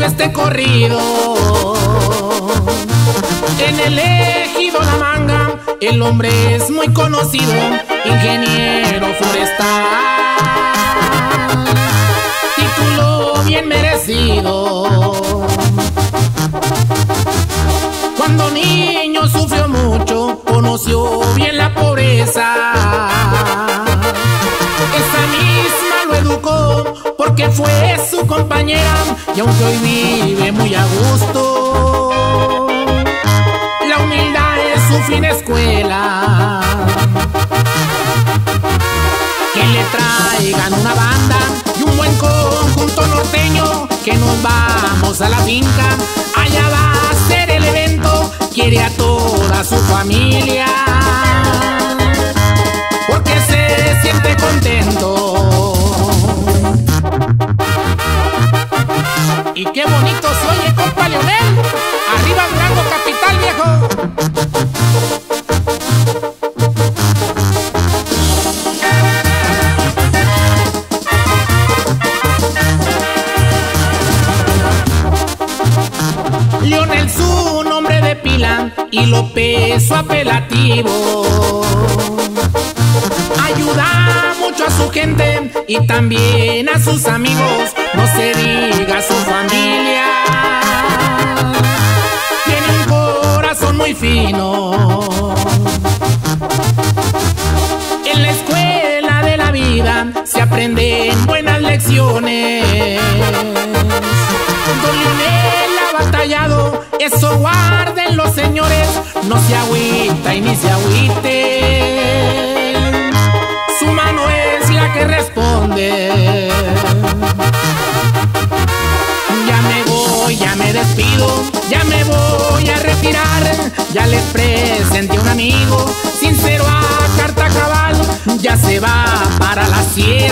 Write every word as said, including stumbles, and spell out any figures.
este corrido. En el ejido La Manga, el hombre es muy conocido, ingeniero forestal, título bien merecido. Cuando niño sufrió mucho, conoció bien la pobreza. Esa misma lo educó porque fue su compañera, y aunque hoy vive muy a gusto, la humildad es su fina escuela. Que le traigan una banda y un buen conjunto norteño, que nos vamos a la finca, allá va a ser el evento. Quiere a toda su familia porque se siente contento. Y qué bonito se oye, compa Leonel. Arriba Durango capital, viejo. Leonel su nombre de pila y López su apelativo. Ayuda mucho a su gente y también a sus amigos, no se diga su familia. Tiene un corazón muy fino. En la escuela de la vida se aprenden buenas lecciones. Don Leonel ha batallado, eso guarden los señores, no se agüita y ni se agüite, su mano es la que responde. Ya me voy, ya me despido, ya me voy a retirar, ya les presenté a un amigo sincero a carta cabal, ya se va para la sierra.